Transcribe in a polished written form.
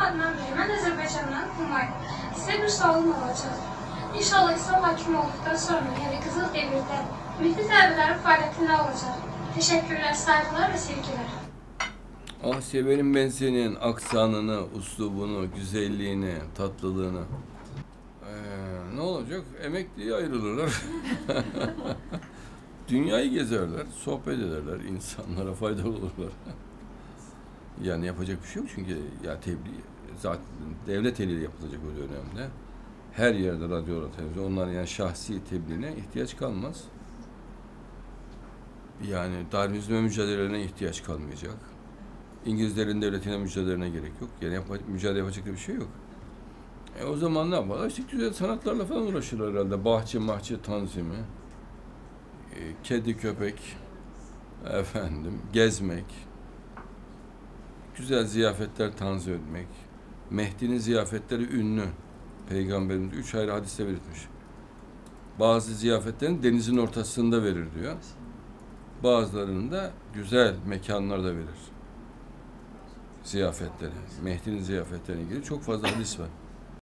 Adnan Bey, mən Azərbaycandan Humayun. Sizə bir sualım olacaq. İnşallah İslam hakimi olduqdan sonra, yəni Qızıl Devirdə Mehdi tələbələrin fəaliyyəti nə olacaq? Teşekkürler, saygılar ve sevgiler. Ah severim ben senin aksanını, uslubunu, güzelliğini, tatlılığını. Ne olacak? Emekliye ayrılırlar. Dünyayı gezerler, sohbet ederler, insanlara faydalı olurlar. Yani yapacak bir şey yok çünkü ya tebliğ zaten devlet eliyle yapılacak o dönemde. Her yerde radyo, televizyon, onların yani şahsi tebliğine ihtiyaç kalmaz. Yani Darwinizme mücadelelerine ihtiyaç kalmayacak. İngilizlerin devletine mücadelelerine gerek yok. Yani mücadele yapacak bir şey yok. O zaman ne yaparlar? İşte güzel sanatlarla falan uğraşırlar herhalde. Bahçe tanzimi, kedi köpek, gezmek, güzel ziyafetler tanzim etmek. Mehdi'nin ziyafetleri ünlü. Peygamberimiz 3 ayrı hadiste belirtmiş. Bazı ziyafetlerin denizin ortasında verir diyor. Bazılarının da güzel mekanlarda verir. Ziyafetleri. Mehdi'nin ziyafetlerine ilgili çok fazla hadis var.